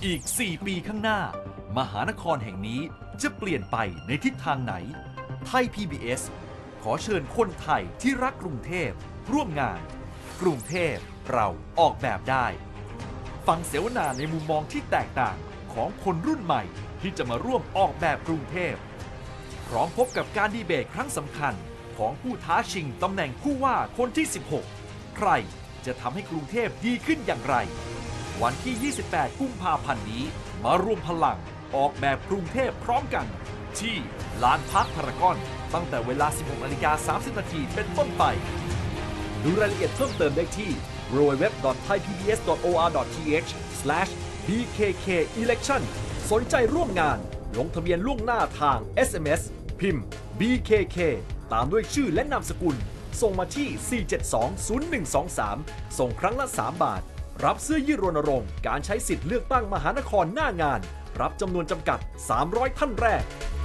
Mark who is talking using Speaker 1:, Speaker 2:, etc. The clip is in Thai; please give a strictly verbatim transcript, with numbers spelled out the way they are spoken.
Speaker 1: อีก สี่ ปีข้างหน้ามหานครแห่งนี้จะเปลี่ยนไปในทิศทางไหนไทย พี บี เอส ขอเชิญคนไทยที่รักกรุงเทพร่วมงานกรุงเทพเราออกแบบได้ฟังเสวนาในมุมมองที่แตกต่างของคนรุ่นใหม่ที่จะมาร่วมออกแบบกรุงเทพพร้อมพบกับการดีเบตครั้งสำคัญของผู้ท้าชิงตำแหน่งผู้ว่าคนที่ สิบหก ใครจะทำให้กรุงเทพดีขึ้นอย่างไรวันที่ ยี่สิบแปด กุมภาพันธ์นี้มารวมพลังออกแบบกรุงเทพพร้อมกันที่ลานพาร์คพารากอนตั้งแต่เวลา สิบหกนาฬิกาสามสิบนาทีเป็นต้นไปดูรายละเอียดเพิ่มเติมได้ที่ ดับเบิลยู ดับเบิลยู ดับเบิลยู ดอท ไทย พี บี เอส ดอท โอ อาร์ ดอท ที เอช สแลช บี เค เค อี เลคชั่น สนใจร่วมงานลงทะเบียนล่วงหน้าทาง เอส เอ็ม เอส พิมพ์ บี เค เค ตามด้วยชื่อและนามสกุลส่งมาที่ สี่ เจ็ด สอง ศูนย์ หนึ่ง สอง สาม ส่งครั้งละ สาม บาทรับเสื้อยืดรณรงค์การใช้สิทธิ์เลือกตั้งมหานครหน้างานรับจำนวนจำกัด สามร้อย ท่านแรก